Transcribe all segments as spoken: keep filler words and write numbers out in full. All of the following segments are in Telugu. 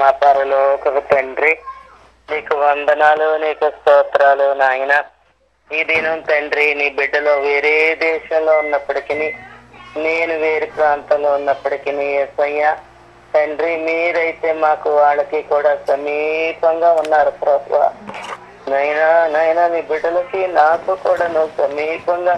మా పరలోకపు తండ్రి, నీకు వందనాలు, నీకు స్తోత్రాలు నాయన. ఈ దినం తండ్రి, నీ బిడ్డలో వేరే దేశంలో ఉన్నప్పటికీ, నేను వేరే ప్రాంతంలో ఉన్నప్పటికీ యేసయ్య తండ్రి, మీరైతే మాకు వాళ్ళకి కూడా సమీపంగా ఉన్నారు ప్రభువా. నైనా నైనా నీ బిడ్డలకి నాకు కూడా నువ్వు సమీపంగా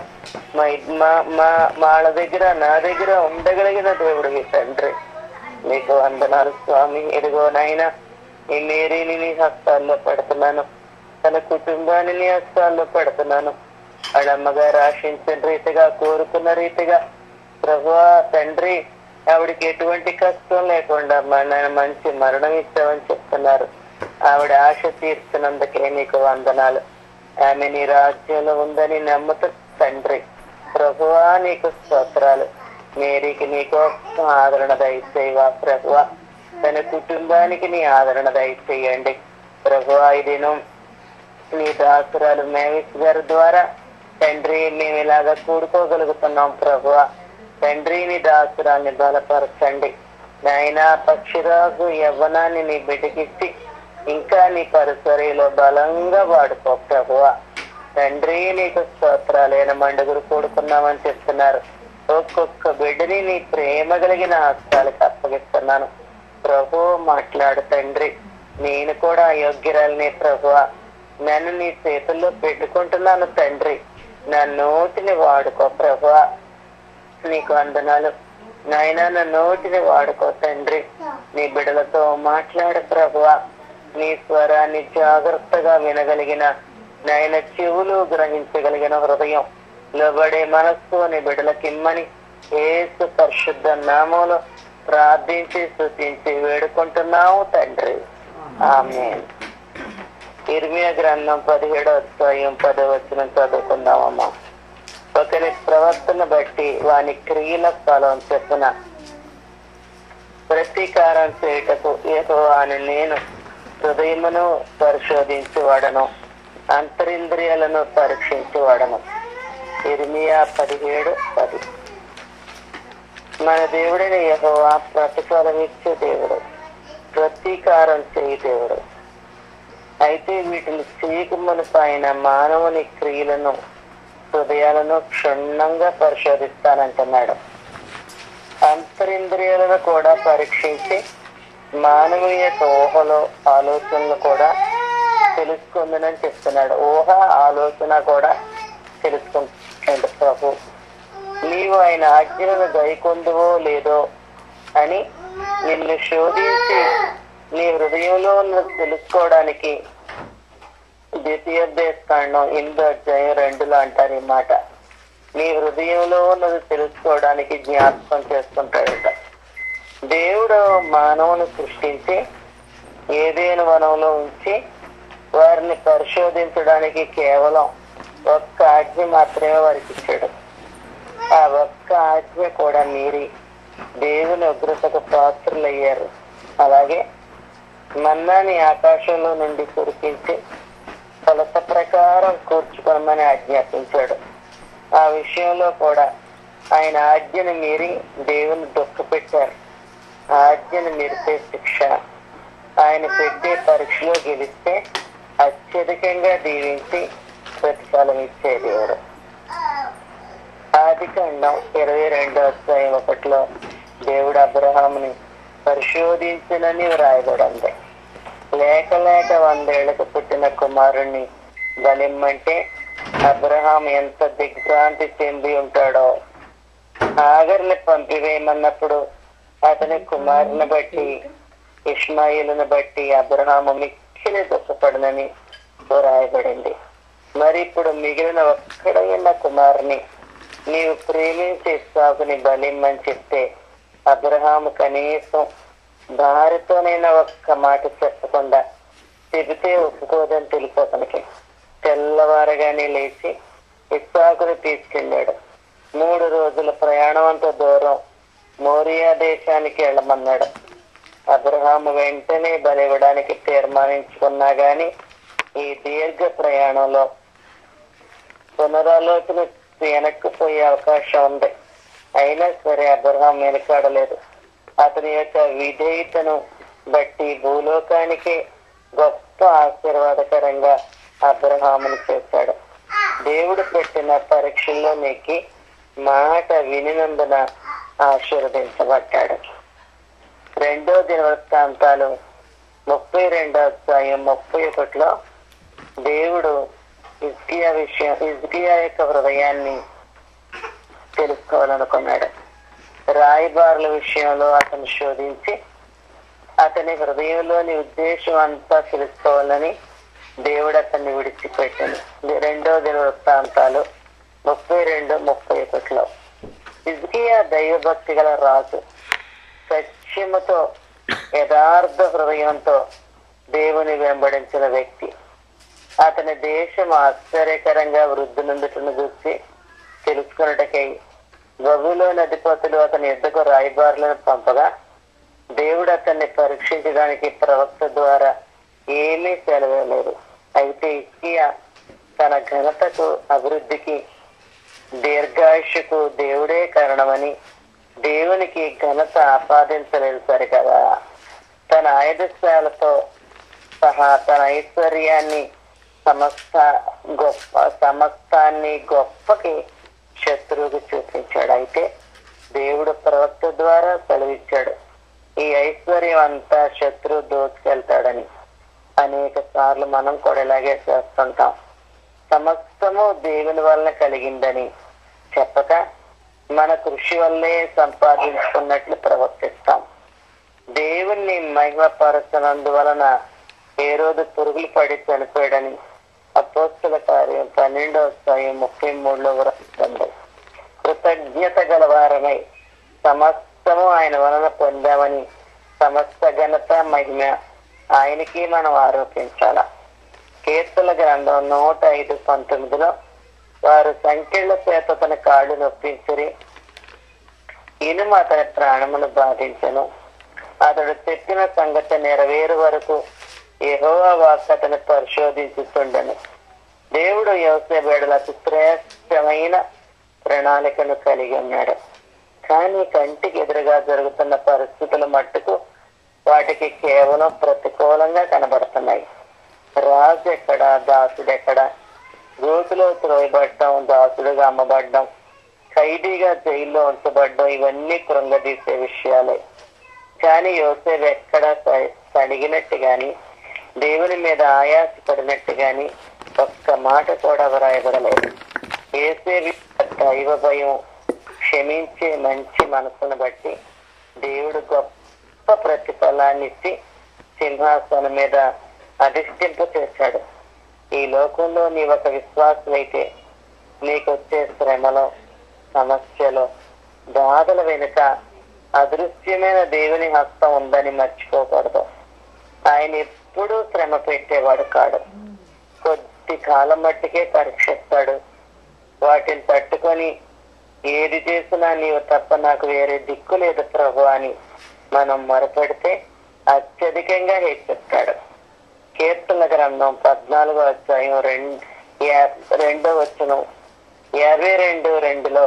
మా మా వాళ్ళ దగ్గర నా దగ్గర ఉండగలిగిన దేవుడివి తండ్రి. నీకు వందనాలు స్వామి. ఎదుగో నాయన, ఈ మేరీని నీ హస్తాల్లో పెడుతున్నాను, తన కుటుంబాన్ని నీ హస్తాల్లో పెడుతున్నాను. వాళ్ళ అమ్మగారు ఆశించిన రీతిగా, కోరుకున్న రీతిగా ప్రభువా తండ్రి, ఆవిడకి ఎటువంటి కష్టం లేకుండా మన మంచి మరణం ఇచ్చామని చెప్తున్నారు. ఆవిడ ఆశ తీర్చినందుకే నీకు వందనాలు. ఆమె నీ రాజ్యంలో ఉందని నమ్ముతూ తండ్రి ప్రభువా నీకు స్తోత్రాలు. మేరీకి నీకు ఆదరణ దయచేయవా ప్రభువా, తన కుటుంబానికి నీ ఆదరణ దయచేయండి ప్రభువా. ఈ దినం నీ దాసురాలు మేవిస్ గారి ద్వారా తండ్రి మేము ఇలాగా కూడుకోగలుగుతున్నాం ప్రభువా. తండ్రి నీ దాసురాల్ని బలపరచండి నాయన. పక్షిరాజు యవ్వనాన్ని నీ బిడ్డకిచ్చి ఇంకా నీ పరిసరిలో బలంగా వాడుకో ప్రభువా. తండ్రి నీకు స్తోత్రాలైన మండుగురు కూడుకున్నామని చెప్తున్నారు. ఒక్కొక్క బిడ్డని నీ ప్రేమ కలిగిన హస్తాలకు అప్పగిస్తున్నాను ప్రభు. మాట్లాడు తండ్రి, నేను కూడా అయోగ్యురాలిని ప్రభువా. నన్ను నీ చేతుల్లో పెట్టుకుంటున్నాను తండ్రి. నా నోటిని వాడుకో ప్రభువా. నీకు వందనాలు నాయన. నా నోటిని వాడుకో తండ్రి. నీ బిడ్డలతో మాట్లాడు ప్రభువా. నీ స్వరాన్ని జాగ్రత్తగా వినగలిగిన నాయన చెవులు గ్రహించగలిగిన హృదయం, లోబడే మనస్సు నీ బిడ్డలకిమ్మని యేసు పరిశుద్ధ నామములో ప్రార్థించి స్తుతించి వేడుకుంటున్నాము తండ్రి. ఆమేన్. ఇర్మియా గ్రంథం పదిహేడో అధ్యాయం పదో వచనం చదువుకుందామమ్మా. ఒకరి ప్రవర్తన బట్టి వాని క్రియల ఫలం చెప్పున ప్రతీకారం చేయుటకు యెహోవాను నేను హృదయమును పరిశోధించువాడను, అంతరింద్రియాలను పరీక్షించువాడను. ఇర్మియా పదిహేడు పది. మన దేవుడైన యెహోవా ప్రతిఫలం ఇచ్చే దేవుడు, ప్రతీకారం చేయి దేవుడు. అయితే వీటిని చేయకమునుపు ఆయన మానవుని క్రియలను హృదయాలను క్షుణ్ణంగా పరిశోధిస్తానంటున్నాడు. అంతరింద్రియాలను కూడా పరీక్షించి మానవుని యొక్క ఊహలో ఆలోచనలు కూడా తెలుసుకుందని చెప్తున్నాడు. ఊహ ఆలోచన కూడా తెలుసుకుంటాడు ప్రభు. నీవు ఆయన ఆజ్ఞలను గైకొందువో లేదో అని నిన్ను శోధించి నీ హృదయంలో ఉన్నది తెలుసుకోవడానికి ద్వితీయోపదేశకాండం ఎనిమిదో అధ్యాయం రెండులో అంటారు ఈ మాట. నీ హృదయంలో ఉన్నది తెలుసుకోవడానికి జ్ఞాపకం చేసుకుంటాడట. దేవుడు మానవుని సృష్టించి ఏదైనా వనంలో ఉంచి వారిని పరిశోధించడానికి కేవలం ఒక్క ఆజ్ఞ మాత్రమే వారికి ఇచ్చాడు. ఆ ఒక్క ఆజ్ఞ కూడా మీరి దేవుని ఉగ్రతకు పాత్రులయ్యారు. అలాగే మన్నాని ఆకాశంలో నుండి కురిపించి కొలత ప్రకారం కూర్చుకోమని ఆజ్ఞాపించాడు. ఆ విషయంలో కూడా ఆయన ఆజ్ఞను మీరి దేవుని దుఃఖపెట్టారు. ఆజ్ఞను మీరితే శిక్ష, ఆయన పెట్టే పరీక్షలో గెలిస్తే అత్యధికంగా దీవించి ప్రతిఫలం ఇచ్చే దేవుడు. ఆది కాండం ఇరవై రెండో అధ్యాయం ఒకటిలో దేవుడు అబ్రహాముని పరిశోధించినని వ్రాయబడింది. లేక లేక వందేళ్లకు పుట్టిన కుమారుణ్ణి బలిమ్మంటే అబ్రహాం ఎంత దిగ్భ్రాంతి చెంది ఉంటాడో. ఆగర్ని పంపివేయమన్నప్పుడు అతని కుమారుని బట్టి ఇష్మాయిలును బట్టి అబ్రహాము మిక్కిలి దుఃఖపడనని రాయబడింది. మరి ఇప్పుడు మిగిలిన ఒక్కడైన కుమారుని నీవు ప్రేమించే ఇస్సాకుని బలిమ్మని చెప్తే అబ్రహాము కనీసం భార్యతోనైనా ఒక్క మాట చెప్పకుండా చెబితే ఒప్పుకోదని తెలుసు అతనికి. తెల్లవారగానే లేచి ఇస్సాకుని తీసుకెళ్ళాడు. మూడు రోజుల ప్రయాణం అంత దూరం మోరియా దేశానికి వెళ్ళమన్నాడు. అబ్రహాము వెంటనే బలివ్వడానికి తీర్మానించుకున్నా గాని ఈ దీర్ఘ ప్రయాణంలో పునరాలోచన వెనక్కిపోయే అవకాశం ఉంది. అయినా సరే అబ్రహాం వెనకాడలేదు. అతని యొక్క విధేయతను బట్టి భూలోకానికి గొప్ప ఆశీర్వాదకరంగా అబ్రహామును చేశాడు. దేవుడు పెట్టిన పరీక్షల్లో నెక్కి మాట వినినందున ఆశీర్వదించబడ్డాడు. రెండో దినవృత్తాంతాలు ముప్పై రెండో అధ్యాయం ముప్పై ఒకటిలో దేవుడు హిజ్కియా విషయం హిజ్కియా యొక్క హృదయాన్ని తెలుసుకోవాలనుకున్నాడు. రాయబారుల విషయంలో అతను శోధించి అతని హృదయంలోని ఉద్దేశం అంతా తెలుసుకోవాలని దేవుడు అతన్ని విడిచిపెట్టింది. రెండో దినవృత్తాంతాలు ముప్పై రెండు ముప్పై ఒకటిలో హిజ్కియా దైవభక్తి గల రాజు, సత్యముతో యథార్థ హృదయంతో దేవుని వెంబడించిన వ్యక్తి. అతని దేశం ఆశ్చర్యకరంగా వృద్ధి నందుటను చూసి తెలుసుకున్నటకై బబులోని అధిపతులు అతని యుద్ధకు రాయబారులను పంపగా దేవుడు అతన్ని పరీక్షించడానికి ప్రవక్త ద్వారా ఏమీ సెలవేలేదు. అయితే హిజ్కియా తన ఘనతకు, అభివృద్ధికి, దీర్ఘాయుషకు దేవుడే కారణమని దేవునికి ఘనత ఆపాదించలేదు సరికదా, తన ఆయుధశాలతో సహా తన ఐశ్వర్యాన్ని సమస్త గొప్ప సమస్తాన్ని గొప్పకి శత్రువుకు చూపించాడు. అయితే దేవుడు ప్రవక్త ద్వారా సెలవిచ్చాడు, ఈ ఐశ్వర్యం అంతా శత్రువు దోచుకెళ్తాడని. అనేక సార్లు మనం కూడా ఇలాగే చేస్తుంటాం. సమస్తము దేవుని వలన కలిగిందని చెప్పక మన కృషి వల్లే సంపాదించుకున్నట్లు ప్రవర్తిస్తాం. దేవుణ్ణి మహిమపరచనందువలన ఏ రోజు పురుగులు పడి చనిపోయాడని అపోస్తల కార్యం పన్నెండో అధ్యాయం ముప్పై మూడులో వ్రాస్తుంది. కృతజ్ఞత గలవారమై సమస్తము ఆయన వలన పొందామని సమస్త ఘనత మహిమ ఆయనకి మనం ఆరోపించాల. కీర్తన గ్రంథం నూట ఐదు పంతొమ్మిదిలో వారు సంఖ్యల చేత తన కాళ్ళు నొప్పించిరి, ఇనుము అతని ప్రాణమును బాధించను. అతడు చెప్పిన సంగతి నెరవేరు వరకు యెహోవా వాక్కు అతని పరిశోధించుతుండెను. దేవుడు యోసేబేడల అతి శ్రేష్టమైన ప్రణాళికను కలిగి ఉన్నాడు. కానీ కంటికి ఎదురుగా జరుగుతున్న పరిస్థితుల మట్టుకు వాటికి కేవలం ప్రతికూలంగా కనబడుతున్నాయి. రాజు ఎక్కడ, దాసుడెక్కడ, గోతులో త్రోయబడ్డం, దాసుడుగా అమ్మబడ్డం, ఖైదీగా జైల్లో ఉంచబడ్డం, ఇవన్నీ కృంగదీసే విషయాలే. కానీ యోసేపు ఎక్కడ సడిగినట్టు గాని, దేవుని మీద ఆయాస పడినట్టు గాని ఒక్క మాట కూడా వ్రాయబడలేదు. యోసేపు దైవ భయం, క్షమించే మంచి మనసును బట్టి దేవుడు గొప్ప ప్రతిఫలాన్ని ఇచ్చి సింహాసనం మీద అధిష్ఠింప చేశాడు. ఈ లోకంలో నీ ఒక విశ్వాసమైతే నీకు వచ్చే శ్రమలో, సమస్యలో, బాధల వెనుక అదృశ్యమైన దేవుని హస్తం ఉందని మర్చిపోకూడదు. ఆయన ఎప్పుడూ శ్రమ పెట్టేవాడు కాడు. కొద్ది కాలం మట్టికే పరీక్షిస్తాడు. వాటిని తట్టుకొని ఏది చేసినా నీవు తప్ప నాకు వేరే దిక్కు లేదు ప్రభు అని మనం మొరపెడితే అత్యధికంగా హెచ్చిస్తాడు. కీర్తన గ్రంథం పద్నాలుగో అధ్యాయం రెండు రెండో వచనం యాభై రెండు రెండులో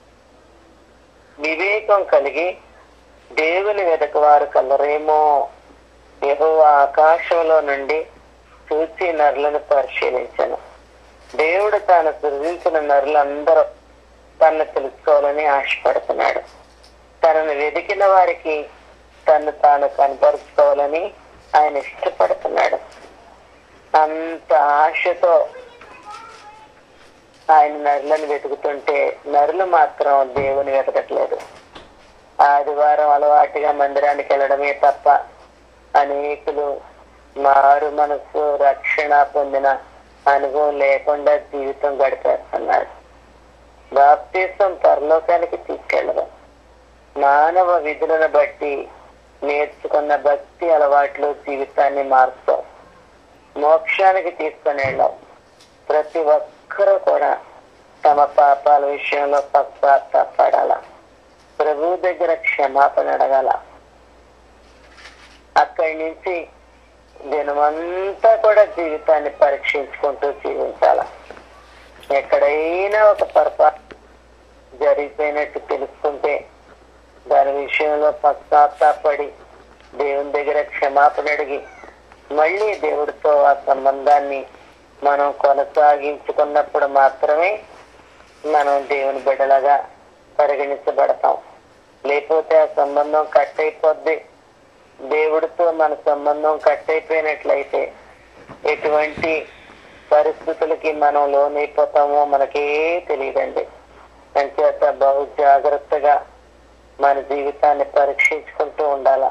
వివేకం కలిగి దేవుని వెదకు వారు కలరేమో, యెహోవా ఆకాశంలో నుండి చూచి నరులను పరిశీలించను. దేవుడు తాను సృజించిన నరులందరూ తనను తెలుసుకోవాలని ఆశపడుతున్నాడు. తనను వెతికిన వారికి తను తాను కనపరుచుకోవాలని ఆయన ఇష్టపడుతున్నాడు. అంత ఆశతో ఆయన నరులను వెతుకుతుంటే నరులు మాత్రం దేవుని వెతకట్లేదు. ఆదివారం అలవాటుగా మందిరానికి వెళ్ళడమే తప్ప అనేకులు మారు మనసు, రక్షణ పొందిన అనుభవం లేకుండా జీవితం గడిపేస్తున్నారు. బాప్తిసం పరలోకానికి తీసుకెళ్ళడం, మానవ విధులను బట్టి నేర్చుకున్న భక్తి అలవాట్లు జీవితాన్ని మార్చాం, మోక్షానికి తీసుకుని వెళ్ళాం. ప్రతి ఒక్కరూ కూడా తమ పాపాల విషయంలో పశ్చాత్తాపడాల, ప్రభు దగ్గర క్షమాపణ అడగాల. అక్కడి నుంచి దినమంతా కూడా జీవితాన్ని పరీక్షించుకుంటూ జీవించాల. ఎక్కడైనా ఒక పొరపాటు జరిగిపోయినట్టు తెలుసుకుంటే దాని విషయంలో పశ్చాత్తాపడి దేవుని దగ్గర క్షమాపణ అడిగి మళ్ళీ దేవుడితో ఆ సంబంధాన్ని మనం కొనసాగించుకున్నప్పుడు మాత్రమే మనం దేవుని బిడ్డలాగా పరిగణించబడతాం. లేకపోతే ఆ సంబంధం కట్ అయిపోద్ది. దేవుడితో మన సంబంధం కట్ అయిపోయినట్లయితే ఎటువంటి పరిస్థితులకి మనం లోనైపోతామో మనకే తెలియదండి. అంచేత బహు జాగ్రత్తగా మన జీవితాన్ని పరీక్షించుకుంటూ ఉండాలా.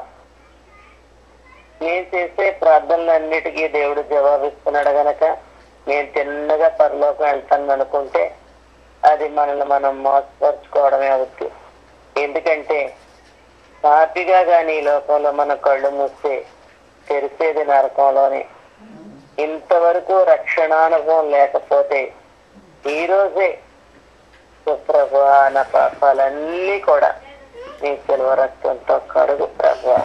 నేను చేసే ప్రార్థనలన్నిటికీ దేవుడు జవాబిస్తున్నాడు గనక నేను తిన్నగా పరలోకం వెళ్తాను అనుకుంటే అది మనల్ని మనం మోసపరుచుకోవడమే అవుతుంది. ఎందుకంటే హ్యాపీగా కానీ ఈ లోకంలో మన కళ్ళు మూస్తే తెరిసేది నరకంలోనే. ఇంతవరకు రక్షణానుభవం లేకపోతే ఈ రోజే ప్రభువా నా పాపాలన్నీ కూడా నీ సిలువ రక్తంతో కడుగు ప్రభువా,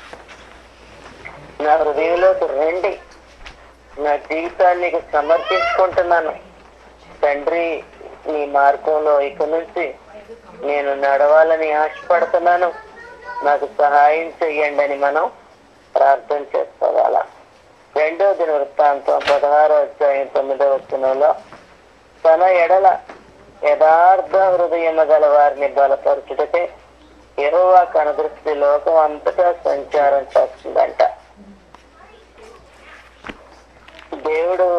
నా హృదయంలోకి రండి, నా జీవితాన్ని సమర్పించుకుంటున్నాను తండ్రి, నీ మార్గంలో ఇక నుంచి నేను నడవాలని ఆశపడుతున్నాను, నాకు సహాయం చెయ్యండి అని మనం ప్రార్థన చేసుకోవాలా. రెండో దిన వృత్తాంతం పదహారో అధ్యాయం తొమ్మిదో వచనంలో తన ఎడల యథార్థ హృదయం గల వారిని బలపరచుటకే యెహోవా కనుదృష్టి లోకం అంతటా సంచారం చేస్తుందంట. దేవుడు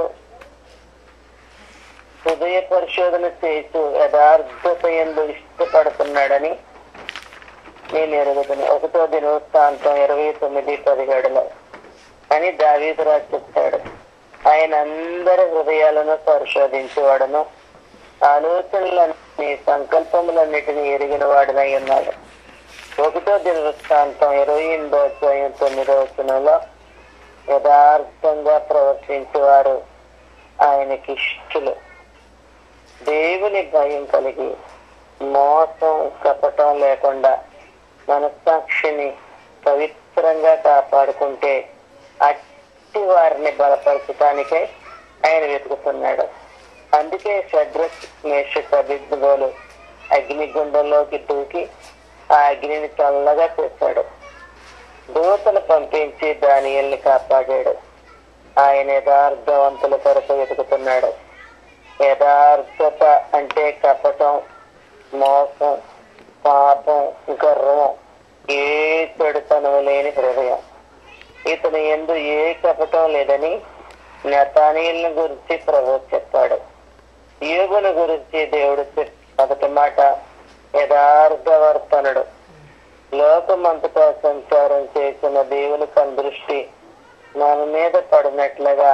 హృదయ పరిశోధన చేస్తూ యథార్థత యందు ఇష్టపడుతున్నాడని నేను ఎరుగుతున్నా. ఒకటో దినవృత్తాంతం ఇరవై తొమ్మిది పదిహేడులో అని దావీదు రాజు చెప్తాడు. ఆయన అందరి హృదయాలను పరిశోధించేవాడును, ఆలోచనలన్నీ సంకల్పములన్నిటినీ ఎరిగిన వాడినై ఉన్నాడు. ఒకటో దినవృత్తాంతం ఇరవై ఎనిమిదో అధ్యాయం తొమ్మిదో వచనంలో యథార్థంగా ప్రవర్తించేవారు ఆయనకి ఇష్టలు, దేవుని భయం కలిగి మోసం కపటం లేకుండా మనస్సాక్షిని పవిత్రంగా కాపాడుకుంటే అట్టి వారిని బలపరచడానికే ఆయన వెతుకుతున్నాడు. అందుకే షడ్రక్ మేషక్ అబేద్నెగోలు అగ్నిగుండంలోకి దూకి ఆ అగ్నిని చల్లగా చేశాడు. దూతను పంపించి దానియేలుని కాపాడాడు. ఆయన యథార్థవంతుల కొరకు వెతుకుతున్నాడు. యథార్థత అంటే కపటం, మోసం, పాపం, గర్వం, ఏ చెడుతనం లేని హృదయం. ఇతను యందు ఏ కపటం లేదని నతానీయులను గురించి ప్రభువు చెప్పాడు. యోబును గురించి దేవుడు మొదటి మాట యథార్థవర్తనుడు. లోకమంతటా సంచారం చేసిన దేవుని కనుదృష్టి మన మీద పడినట్లుగా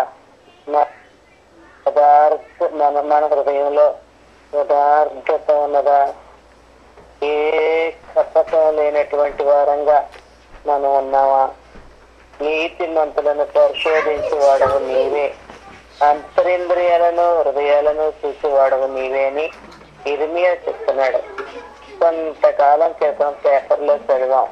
యథార్థ మన మన హృదయంలో యథార్థత ఉన్నదా? ఏ కపటం లేనటువంటి వారంగా మనం ఉన్నావా? నీతి మంతులను పరిశోధించి వాడవు నీవే, అంతరింద్రియాలను హృదయాలను చూసి వాడవు నీవే అని ఇర్మియా చెప్తున్నాడు. కొంతకాలం క్రితం పేపర్లో చదివాం.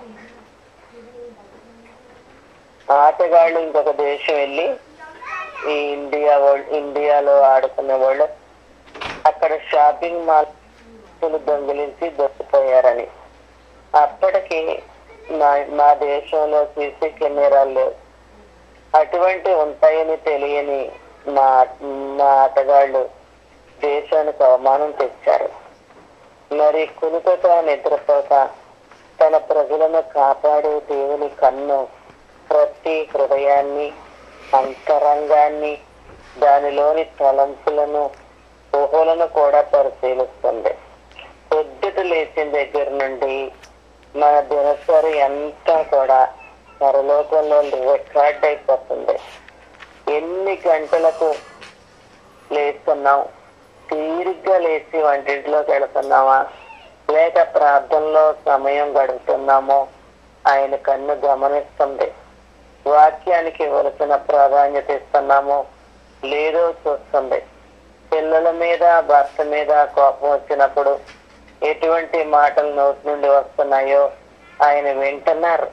ఆటగాళ్ళు ఇంకొక దేశం వెళ్ళి ఈ ఇండియా వాళ్ళు ఇండియాలో ఆడుకునే వాళ్ళు అక్కడ షాపింగ్ మాల్ దొంగిలించి దొరికిపోయారని. అప్పటికి మా మా దేశంలో సీసీ కెమెరాలు లేవు. అటువంటి ఉంటాయని తెలియని మా మా ఆటగాళ్ళు దేశానికి అవమానం తెచ్చారు. మరి కునుకక నిద్రపోక తన ప్రజలను కాపాడే దేవుని కన్ను ప్రతి హృదయాన్ని, అంతరంగాన్ని, దానిలోని తలంపులను, ఊహలను కూడా పరిశీలిస్తుంది. పొద్దుట లేచిన దగ్గర నుండి మన దినచరి అంతా కూడా పరలోకంలో రికార్డ్ అయిపోతుంది. ఎన్ని గంటలకు లేస్తున్నాం? తీరిగ్గా లేచి వంటింట్లోకి వెళుతున్నామా లేక ప్రార్థనలో సమయం గడుపుతున్నామో ఆయన కన్ను గమనిస్తుంది. వాక్యానికి ఇవ్వవలసిన ప్రాధాన్యత ఇస్తున్నామో లేదో చూస్తుంది. పిల్లల మీద, భర్త మీద కోపం వచ్చినప్పుడు ఎటువంటి మాటలు నోటి నుండి వస్తున్నాయో ఆయన వింటున్నారు.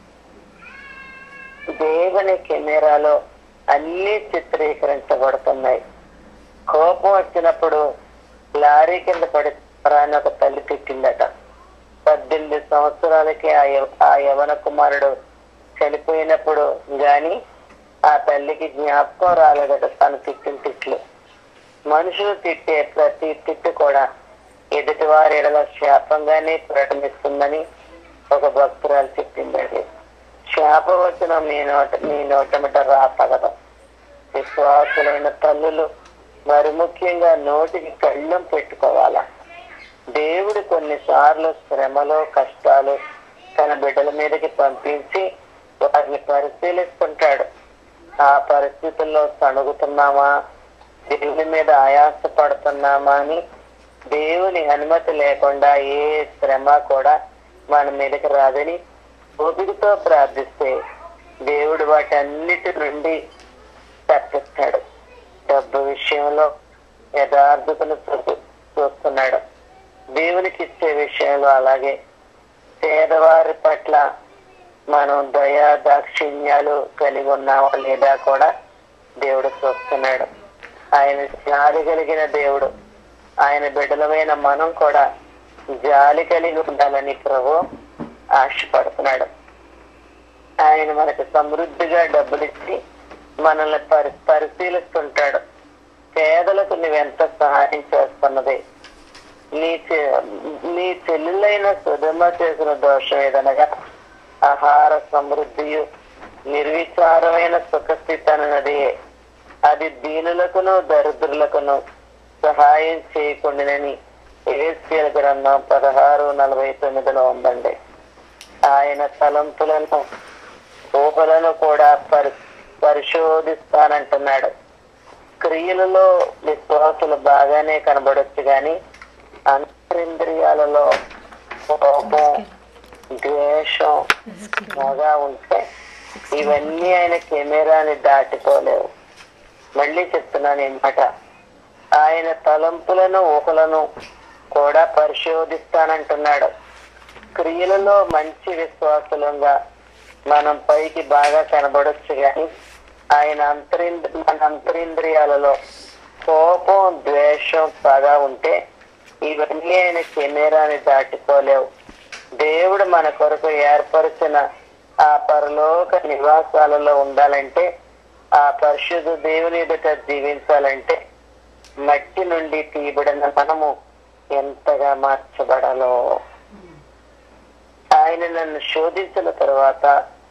దేవుని కెమెరాలో అన్ని చిత్రీకరించబడుతున్నాయి. కోపం వచ్చినప్పుడు లారీ కింద పడి అని ఒక తల్లి తిట్టిందట. పద్దెనిమిది సంవత్సరాలకి ఆ యవ ఆ యవన కుమారుడు చనిపోయినప్పుడు గాని ఆ తల్లికి జ్ఞాపకం రాలేదట తను తిట్టిన తిట్లు. మనుషులు తిట్టే ప్రతి తిట్టు కూడా ఎదుటి వారి ఎడల శాపంగానే ప్రకటిస్తుందని ఒక భక్తురాలు చెప్పిందండి. శాపవచనం మీ నోట మీ నోటమిట రాపగదు. విశ్వాసులైన తల్లులు మరి ముఖ్యంగా నోటికి కళ్ళం పెట్టుకోవాలా. దేవుడు కొన్నిసార్లు శ్రమలో కష్టాలు తన బిడ్డల మీదకి పంపించి వారిని పరిశీలిస్తుంటాడు. ఆ పరిస్థితుల్లో సణుగుతున్నామా, దేవుని మీద ఆయాస పడుతున్నామా అని దేవుని అనుమతి లేకుండా ఏ శ్రమ కూడా మన మీదకి రాదని ఓపికతో ప్రార్థిస్తే దేవుడు వాటన్నిటి నుండి తప్పిస్తాడు. డబ్బు విషయంలో యథార్థతను చూస్తున్నాడు. దేవునికి ఇచ్చే విషయంలో అలాగే పేదవారి పట్ల మనం దయా దాక్షిణ్యాలు కలిగి ఉన్నావా లేదా కూడా దేవుడు చూస్తున్నాడు. ఆయన జాలి కలిగిన దేవుడు. ఆయన బిడ్డలమైన మనం కూడా జాలి కలిగి ఉండాలని ప్రభు ఆశపడుతున్నాడు. ఆయన మనకు సమృద్ధిగా డబ్బులిచ్చి మనల్ని పరి పరిశీలిస్తుంటాడు. పేదలకు నువ్వెంత సహాయం చేస్తున్నది. నీ నీ చెల్లెలైన సుధమ చేసిన దోషం ఏదనగా ఆహార సమృద్ధియు నిర్విచారమైన సుఖస్థితి అన్నది అది దీనులకును దరిద్రులకును సహాయం చేయకుండానని ఎహెజ్కేలు గ్రంథం పదహారు నలభై తొమ్మిదిలో ఉందండి. ఆయన తలంపులను ఊహలను కూడా పరి పరిశోధిస్తానంటున్నాడు. క్రియలలో విశ్వాసులు బాగానే కనబడొచ్చు గాని అంతరింద్రియాలలో కోపం, ద్వేషం బాగా ఉంటే ఇవన్నీ ఆయన కెమెరాని దాటిపోలేవు. మళ్ళీ చెప్తున్నాను ఏమాట, ఆయన తలంపులను ఊహలను కూడా పరిశోధిస్తానంటున్నాడు. క్రియలలో మంచి విశ్వాసులంగా మనం పైకి బాగా కనబడొచ్చు గాని ఆయన అంతరింద్ర మన అంతరింద్రియాలలో కోపం, ద్వేషం బాగా ఉంటే ఇవన్నీ ఆయన కెమెరాని దాటిపోలేవు. దేవుడు మన కొరకు ఏర్పరిచిన ఆ పరలోక నివాసాలలో ఉండాలంటే, ఆ పరిశుద్ధ దేవుని ఎదుట జీవించాలంటే మట్టి నుండి తీయబడిన మనము ఎంతగా మార్చబడాలో. ఆయన నన్ను శోధించిన తర్వాత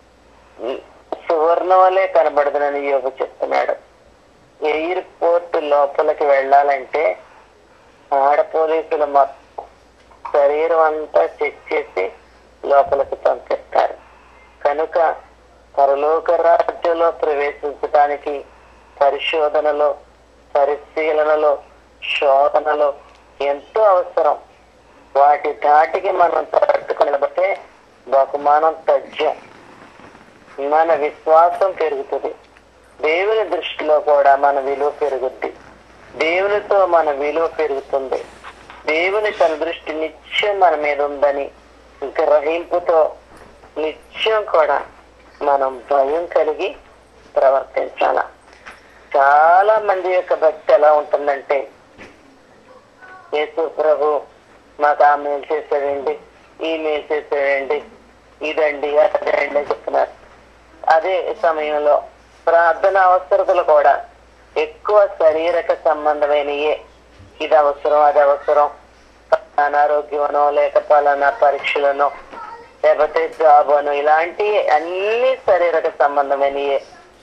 సువర్ణ వలె కనబడదునని యోగు చెప్తున్నాడు. ఎయిర్పోర్ట్ లోపలికి వెళ్ళాలంటే ఆడ పోలీసులు మొత్తం శరీరం అంతా చెక్ చేసి లోపలికి పంపిస్తారు. కనుక పరలోక రాజ్యంలో ప్రవేశించడానికి పరిశోధనలో, పరిశీలనలో, శోధనలో ఎంతో అవసరం. వాటి ధాటికి మనం తట్టుకుని నిలబడితే బహుమానం తథ్యం. మన విశ్వాసం పెరుగుతుంది. దేవుని దృష్టిలో కూడా మన విలువ పెరుగుద్ది. దేవునితో మన విలువ పెరుగుతుంది. దేవుని తన దృష్టి నిత్యం మన మీద ఉందని గ్రహింపుతో నిత్యం కూడా మనం భయం కలిగి ప్రవర్తించాల. చాలా మంది యొక్క భక్తి ఎలా ఉంటుందంటే, యేసు ప్రభు మాకు ఆ మేలు చేసేయండి, ఈ మేలు చేసేయండి, ఇదండి అదండి చెప్తున్నారు. అదే సమయంలో ప్రార్థన అవసరతలు కూడా ఎక్కువ శారీరక సంబంధమైనయే. ఇది అవసరం, అది అవసరం, అనారోగ్యమనో లేక పలానా పరీక్షలనో లేకపోతే జాబ్ అను, ఇలాంటి అన్ని శారీరక సంబంధమైనయే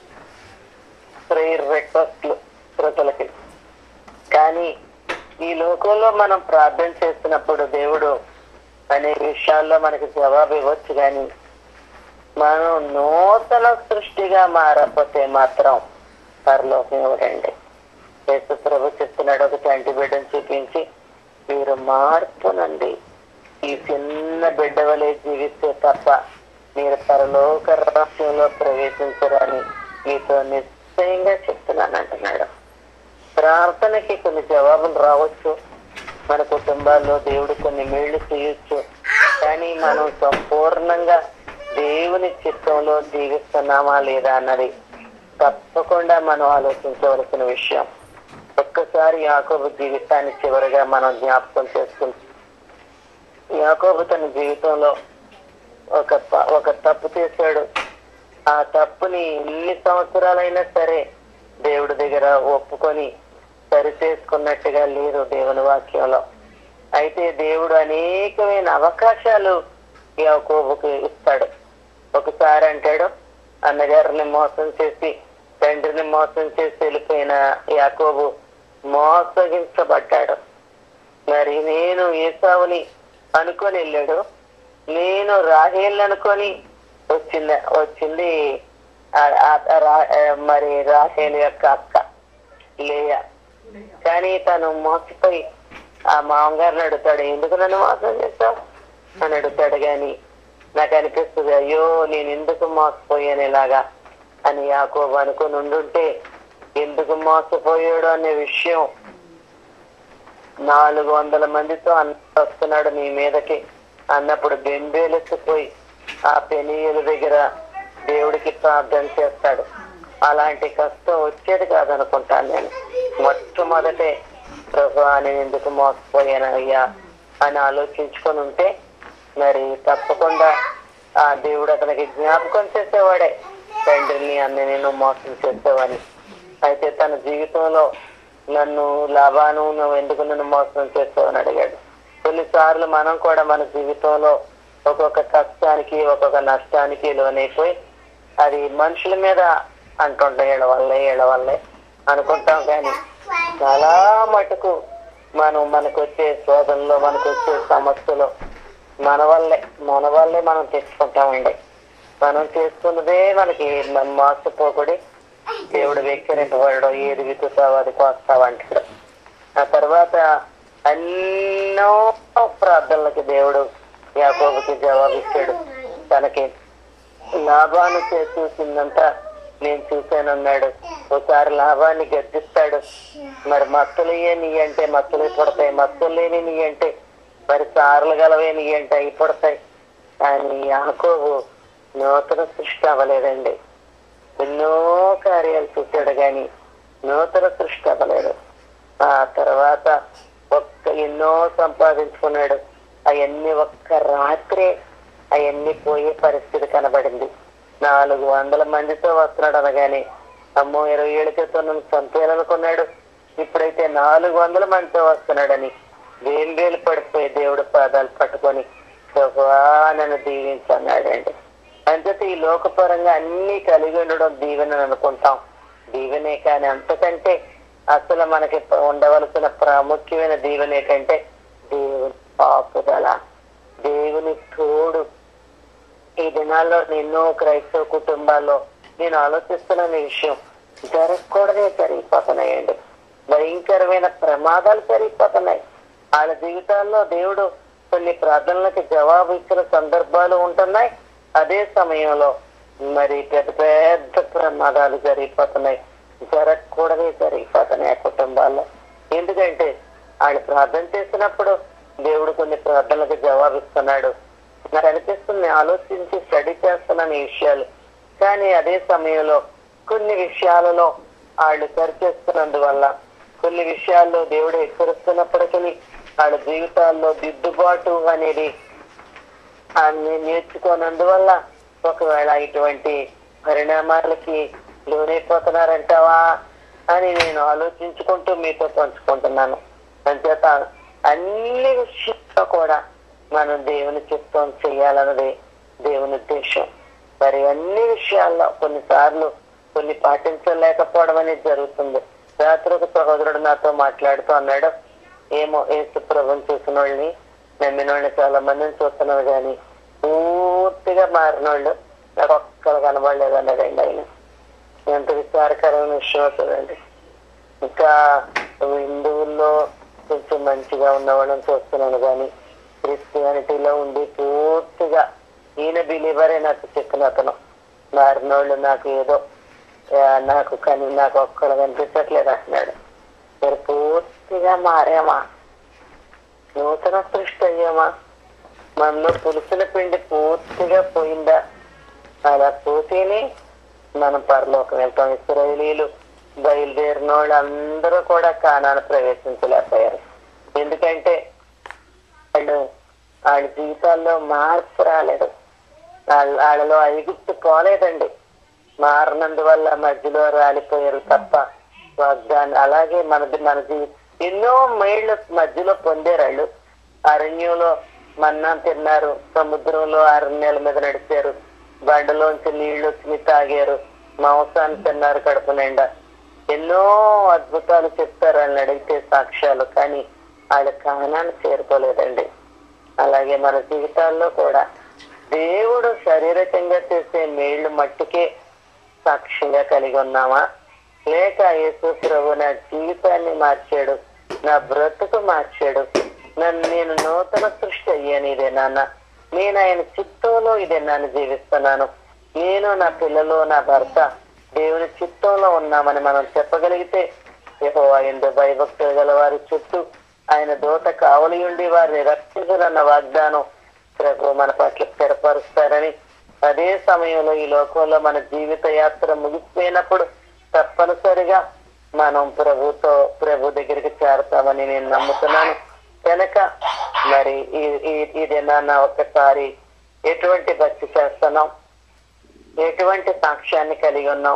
ప్రేయర్ రిక్వెస్ట్లు శ్రోతలకి. కానీ ఈ లోకంలో మనం ప్రార్థన చేస్తున్నప్పుడు దేవుడు అనే విషయాల్లో మనకి జవాబు ఇవ్వచ్చు. కానీ మనం నూతన సృష్టిగా మారకపోతే మాత్రం పరలోకం ఇవ్వడండి. యేసు ప్రభు చెప్తున్నాడు, ఒక చంటి బిడ్డను చూపించి మీరు మార్పునండి, ఈ చిన్న బిడ్డ వలె జీవిస్తే తప్ప మీరు పరలోక రాజ్యంలో ప్రవేశించరని మీతో నిశ్చయంగా చెప్తున్నాను అంటున్నాడు. ప్రార్థనకి కొన్ని జవాబులు రావచ్చు, మన కుటుంబాల్లో దేవుడు కొన్ని మేళ్లు చేయొచ్చు. కానీ మనం సంపూర్ణంగా దేవుని చిత్తంలో జీవిస్తున్నామా లేదా అన్నది తప్పకుండా మనం ఆలోచించవలసిన విషయం. ఒక్కసారి యాకోబు జీవితాన్ని చివరిగా మనం జ్ఞాపకం చేసుకుంటాం. యాకోబు తన జీవితంలో ఒక ఒక తప్పు చేశాడు. ఆ తప్పుని ఎన్ని సంవత్సరాలైనా సరే దేవుడి దగ్గర ఒప్పుకొని సరి చేసుకున్నట్టుగా లేదు దేవుని వాక్యంలో. అయితే దేవుడు అనేకమైన అవకాశాలు యాకోబుకి ఇస్తాడు. ఒకసారి అంటాడు, అన్నగారిని మోసం చేసి తండ్రిని మోసం చేసి వెళ్ళిపోయిన యాకోబు మోసగించబడ్డాడు. మరి నేను ఏసావుని అనుకొని వెళ్ళాడు, నేను రాహేల్ అనుకొని వచ్చింది వచ్చింది మరి రాహేల్ యొక్క అక్క లేయ. కానీ తను మోసపోయి ఆ మామగారిని అడుగుతాడు, ఎందుకు నన్ను మోసం చేస్తావు అని అడుగుతాడు. గాని నాకు అనిపిస్తుంది, అయ్యో నేను ఎందుకు మోసపోయాను ఇలాగా అని యాకోబు అనుకుని ఉండుంటే ఎందుకు మోసపోయాడు అనే విషయం నాలుగు వందల మందితో అన్న వస్తున్నాడు నీ మీదకి అన్నప్పుడు బెంబేలెత్తిపోయి ఆ పెనీయుల దగ్గర దేవుడికి ప్రార్థన చేస్తాడు. అలాంటి కష్టం వచ్చేది కాదనుకుంటాను నేను. మొట్టమొదటే ప్రభువా నేను ఎందుకు మోసపోయాను అయ్యా అని ఆలోచించుకొని ఉంటే మరి తప్పకుండా ఆ దేవుడు అతనికి జ్ఞాపకం చేసేవాడే, తండ్రిని అన్ని నేను మోసం చేసేవాడిని. అయితే తన జీవితంలో నన్ను లాభాను నువ్వు ఎందుకు నన్ను మోసం చేస్తావని అడిగాడు. కొన్నిసార్లు మనం కూడా మన జీవితంలో ఒక్కొక్క కష్టానికి ఒక్కొక్క నష్టానికి లోనైపోయి అది మనుషుల మీద అంటుంటాం, ఏళ్ళ వల్లే ఏళ్ళ వల్లే అనుకుంటాం. కానీ చాలా మటుకు మనం మనకు వచ్చే శోధనలో మనకు వచ్చే సమస్యలో మన వల్లే మన వల్లే మనం తెచ్చుకుంటామండి. మనం చేసుకున్నదే మనకి మోసపోకుడి దేవుడు వెక్కిరింపబడడు, ఏది విత్తుతావు అది కోస్తావు అంటాడు. ఆ తర్వాత ఎన్నో ప్రార్థనలకి దేవుడు యాకోబుకి జవాబిచ్చాడు. తనకి లాభాన్ని చూసిందంతా నేను చూశానన్నాడు. ఒకసారి లాభాన్ని గర్జిస్తాడు, మరి మత్తులయ్యే నీ అంటే మత్తులు పడతాయి, మత్తులు లేని నీ అంటే మరి సార్లు గలవే నీ అంటే అవి పడతాయి. కానీ యాకోబు నూతన సృష్టి అవ్వలేదండి. ఎన్నో కార్యాలు చూశాడు కానీ నూతన సృష్టి అవ్వలేదు. ఆ తర్వాత ఒక్క ఎన్నో సంపాదించుకున్నాడు, అవన్నీ ఒక్క రాత్రే అవన్నీ పోయే పరిస్థితి కనబడింది. నాలుగు వందల మందితో వస్తున్నాడు అనగానే అమ్మో ఇరవై ఏడు క్రితం నన్ను చంపేయాలనుకున్నాడు, ఇప్పుడైతే నాలుగు వందల మందితో వస్తున్నాడని వేలు పడిపోయి దేవుడు పాదాలు పట్టుకొని నన్ను దీవించన్నాడండి. అంతటి ఈ లోకపరంగా అన్ని కలిగి ఉండడం దీవెన అనుకుంటాం, దీవెనే. కానీ అంతకంటే అసలు మనకి ఉండవలసిన ప్రాముఖ్యమైన దీవెన ఏంటంటే దేవుని పాపుదల, దేవుని తోడు. ఈ దినాల్లో ఎన్నో క్రైస్తవ కుటుంబాల్లో నేను ఆలోచిస్తున్న విషయం జరగకూడదే జరిగిపోతున్నాయండి. భయంకరమైన ప్రమాదాలు జరిగిపోతున్నాయి. వాళ్ళ జీవితాల్లో దేవుడు కొన్ని ప్రార్థనలకు జవాబు ఇచ్చిన సందర్భాలు ఉంటున్నాయి. అదే సమయంలో మరి పెద్ద పెద్ద ప్రమాదాలు జరిగిపోతున్నాయి, జరగకూడదే జరిగిపోతున్నాయి ఆ కుటుంబాల్లో. ఎందుకంటే వాళ్ళు ప్రార్థన చేసినప్పుడు దేవుడు కొన్ని ప్రార్థనలకు జవాబిస్తున్నాడు. నాకు అనిపిస్తుంది, ఆలోచించి స్టడీ చేస్తున్నాను ఈ విషయాలు. కానీ అదే సమయంలో కొన్ని విషయాలలో వాళ్ళు సరిచేస్తున్నందువల్ల, కొన్ని విషయాల్లో దేవుడు హెచ్చరిస్తున్నప్పటికీ వాళ్ళ జీవితాల్లో దిద్దుబాటు అనేది నేర్చుకోనందువల్ల ఒకవేళ ఇటువంటి పరిణామాలకి లోనైపోతున్నారంటావా అని నేను ఆలోచించుకుంటూ మీతో పంచుకుంటున్నాను. అంచేత అన్ని విషయాల్లో కూడా మనం దేవుని చిత్తం చేయాలన్నది దేవుని ఉద్దేశం. మరి అన్ని విషయాల్లో కొన్నిసార్లు కొన్ని పాటించలేకపోవడం అనేది జరుగుతుంది. రాత్రి ఒక సహోదరుడు నాతో మాట్లాడుతూ అన్నాడు, ఏమో ఏసు ప్రభుని చూసిన వాళ్ళని నమ్మిన వాళ్ళని చాలా మందిని చూస్తున్నావు కానీ పూర్తిగా మారిన వాళ్ళు నాకు ఒక్కరు కనబడలేదు అన్నాడండి. ఆయన ఎంత విచారకరమైన విషయం అవుతుందండి. ఇంకా హిందువుల్లో కొంచెం మంచిగా ఉన్న వాళ్ళని చూస్తున్నాను కానీ క్రిస్టియానిటీలో ఉండి పూర్తిగా ఈయన బిలీవరే నాకు చెప్పిన అతను మారిన వాళ్ళు నాకు ఏదో నాకు కానీ నాకు ఒక్కరు కనిపించట్లేదు అంటున్నాడు. మీరు పూర్తిగా మారామా, నూతన సృష్టి అయ్యామా, మనలో పులుసుల పిండి పూర్తిగా పోయిందా? అలా పోతేనే మనం పరలోకం వెళ్తాం. ఇశ్రాయేలీయులు బయలుదేరిన వాళ్ళు అందరూ కూడా కానాను ప్రవేశించలేకపోయారు. ఎందుకంటే వాళ్ళు వాళ్ళ జీవితాల్లో మార్పు రాలేదు, వాళ్ళ వాళ్ళలో ఐగుప్తు పోలేదండి. మారినందువల్ల మధ్యలో రాలిపోయారు తప్ప వాగ్దానం. అలాగే మనది మనది ఎన్నో మైళ్ళ మధ్యలో పొందారు. వాళ్ళు అరణ్యంలో మన్నా తిన్నారు, సముద్రంలో అరణ్యాల మీద నడిచారు, బండలోంచి నీళ్లు వచ్చి తాగారు, మాంసాన్ని తిన్నారు కడుపు నిండా. ఎన్నో అద్భుతాలు చెప్తారు వాళ్ళని అడిగితే సాక్ష్యాలు. కానీ వాళ్ళ కానాన్ని చేరుకోలేదండి. అలాగే మన జీవితాల్లో కూడా దేవుడు శారీరకంగా చేసే మేళ్లు మట్టుకే సాక్ష్యంగా కలిగి ఉన్నామా, లేక యేసు ప్రభు నా జీవితాన్ని మార్చాడు, నా బ్రతుకు మార్చాడు, నన్ను నేను నూతన సృష్టి అయ్యాను, ఇదే నాన్న నేను ఆయన చిత్తంలో ఇదే నాన్న జీవిస్తున్నాను, నేను నా పిల్లలు నా భర్త దేవుని చిత్తంలో ఉన్నామని మనం చెప్పగలిగితే యెహోవా యందు భయభక్తులు గల వారి చుట్టూ ఆయన దూత కావలి ఉండి వారిని రక్షించాలన్న వాగ్దానం ప్రభు మన పట్ల స్థిరపరుస్తారని, అదే సమయంలో ఈ లోకంలో మన జీవిత యాత్ర ముగిసిపోయినప్పుడు తప్పనిసరిగా మనం ప్రభుతో ప్రభు దగ్గరికి చేరతామని నేను నమ్ముతున్నాను. కనుక మరి ఇదేనా నా ఒక్కసారి ఎటువంటి భక్తి చేస్తున్నాం, ఎటువంటి సాక్ష్యాన్ని కలిగి ఉన్నాం,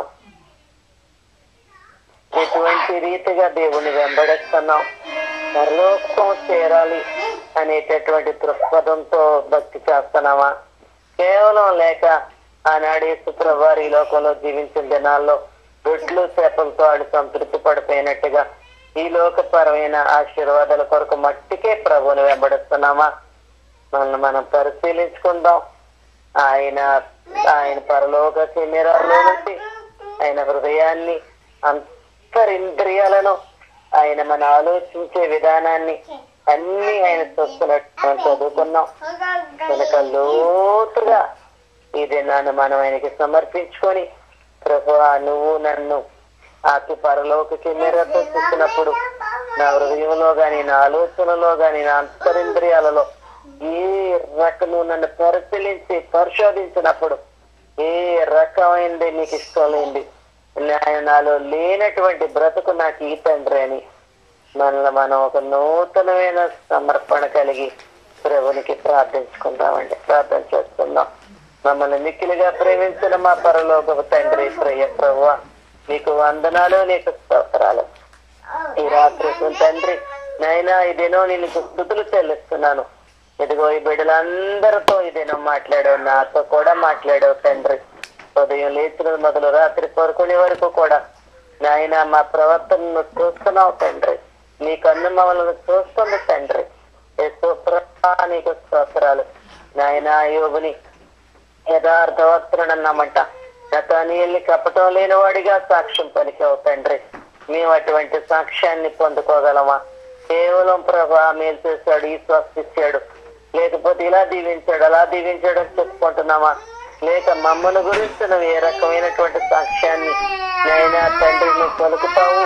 ఎటువంటి రీతిగా దేవుని వెంబడిస్తున్నాం, పరలోకం చేరాలి అనేటటువంటి దృక్పథంతో భక్తి చేస్తున్నామా, కేవలం లేక ఆనాడు యేసు ప్రభువారు ఈ లోకంలో జీవించిన దినాల్లో రొట్లు చేపలతో ఆడు సంతృప్తి పడిపోయినట్టుగా ఈ లోకపరమైన ఆశీర్వాదాల కొరకు మట్టికే ప్రభువుని వెంబడిస్తున్నామా, మనల్ని మనం పరిశీలించుకుందాం. ఆయన ఆయన పరలోక కెమెరాలో నుంచి ఆయన హృదయాన్ని అంతరింద్రియాలను ఆయన మన ఆలోచించే విధానాన్ని అన్ని ఆయన చూస్తున్నట్టు మనం చదువుకున్నాం. కనుక లోతుగా ఈ దినాన్ని మనం ఆయనకి సమర్పించుకొని ప్రభువా నువ్వు నన్ను ఆకి పరలోక కెమెరాతో చూసినప్పుడు నా హృదయంలో గాని నా ఆలోచనలో గాని నా అంతరింద్రియాలలో ఏ రకం నన్ను పరిశీలించి పరిశోధించినప్పుడు ఏ రకమైంది నీకు ఇష్టం లేండి నాలో లేనటువంటి బ్రతుకు నాకు ఈ తండ్రి అని మనల్ని మనం ఒక నూతనమైన సమర్పణ కలిగి ప్రభునికి ప్రార్థించుకుందామండి. ప్రార్థన చేస్తున్నాం. మమ్మల్ని మిక్కిలిగా ప్రేమించిన మా పరలోకపు తండ్రి ప్రియ ప్రభువా నీకు వందనాలు, నీకు స్తోత్రాలు. ఈ రాత్రి తండ్రి నైనా ఇదేనో నేను స్తుతులు చెల్లిస్తున్నాను. ఇదిగో ఈ బిడ్డలందరితో ఇదేనో మాట్లాడావు, నాతో కూడా మాట్లాడావు తండ్రి. ఉదయం లేచిన మొదలు రాత్రి పడుకునే వరకు కూడా నాయన మా ప్రవర్తనను చూస్తున్నావు తండ్రి. నీ కన్ను మమ్మల్ని చూస్తుంది తండ్రి. యేసు ప్రభువా నీకు స్తోత్రాలు. నాయన యోగుని యథార్థవంతుడన్నమాట నతానీయుల్ని కపటం లేని వాడిగా సాక్ష్యం పలికావు తండ్రి. మేము అటువంటి సాక్ష్యాన్ని పొందుకోగలమా? కేవలం ప్రభా మేలు చేశాడు, ఈ స్వస్థించాడు, లేకపోతే ఇలా దీవించాడు అలా దీవించాడు అని చెప్పుకుంటున్నామా? లేక మమ్మల్ని గురించి నువ్వు ఏ రకమైనటువంటి సాక్ష్యాన్ని నైనా తండ్రి నువ్వు పలుకుతావు,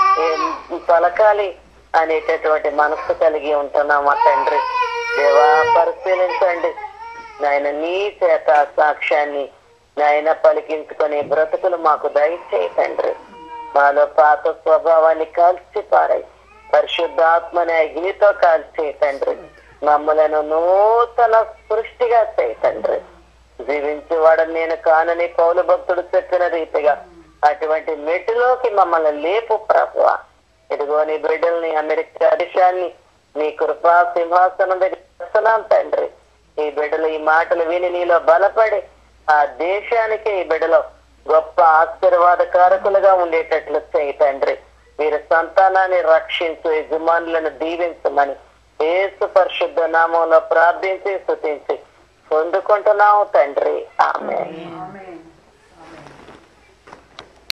పలకాలి అనేటటువంటి మనస్సు కలిగి ఉంటున్నామా తండ్రి? దేవా పరిశీలించండి నాయన, నీ చేత సాక్ష్యాన్ని నాయన పలికించుకొని బ్రతుకులు మాకు దయచేయి తండ్రి. మాలో పాత స్వభావాన్ని కాల్చి పారాయి, పరిశుద్ధాత్మని అగ్నితో కాల్చి తండ్రి. మమ్మలను నూతన సృష్టిగా చేయి తండ్రి. జీవించేవాడని నేను కానని పౌలు భక్తుడు చెప్పిన రీతిగా అటువంటి మెట్టులోకి మమ్మల్ని లేపు ప్రభువా. ఇదిగో నీ బిడ్డల్ని అమెరికా దేశాన్ని నీ కృపా సింహాసనం దగ్గర తండ్రి. ఈ బిడ్డలు ఈ మాటలు విని నీలో బలపడి ఆ దేశానికి ఈ బిడ్డలో గొప్ప ఆశీర్వాదకారకులుగా ఉండేటట్లు చేయి తండ్రి. వీరి సంతానాన్ని రక్షించు, యజమానులను దీవించమని యేసు పరిశుద్ధ నామంలో ప్రార్థించి స్తుతించి పొందుకుంటున్నాము తండ్రి. ఆమేన్.